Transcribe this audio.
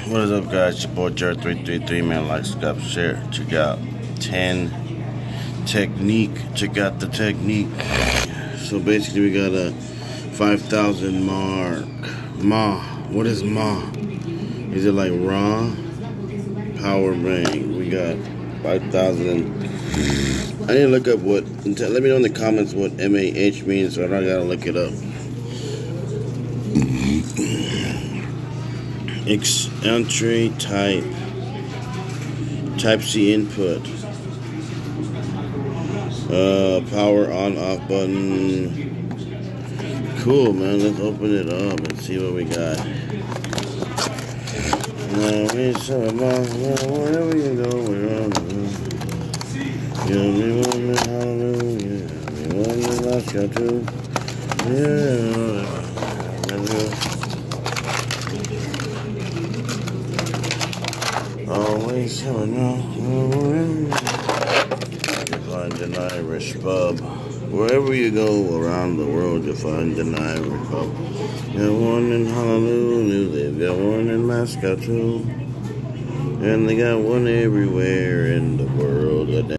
What is up, guys? Your boy Jared333, man. Like, subscribe, share. Check out 10 technique. Check out the technique. So basically, we got a 5,000 mark. Ma. What is Ma? Is it like raw? Power bank. We got 5,000. I need to look up what. Let me know in the comments what MAH means, so I don't gotta look it up. Entry type C input, power on off button. Cool, man. Let's open it up and see what we got. Wherever you go, we're on the road. You'll be one, hallelujah. You'll be one, let's go too. Yeah. Always coming on. You find an Irish pub. Wherever you go around the world, you'll find an Irish pub. Got one in Honolulu, they've got one in Moscow too. And they got one everywhere in the world.